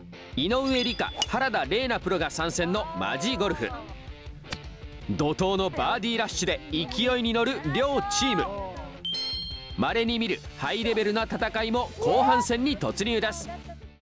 井上理香、原田玲奈プロが参戦のマジゴルフ。怒涛のバーディーラッシュで勢いに乗る両チーム。稀に見るハイレベルな戦いも後半戦に突入です。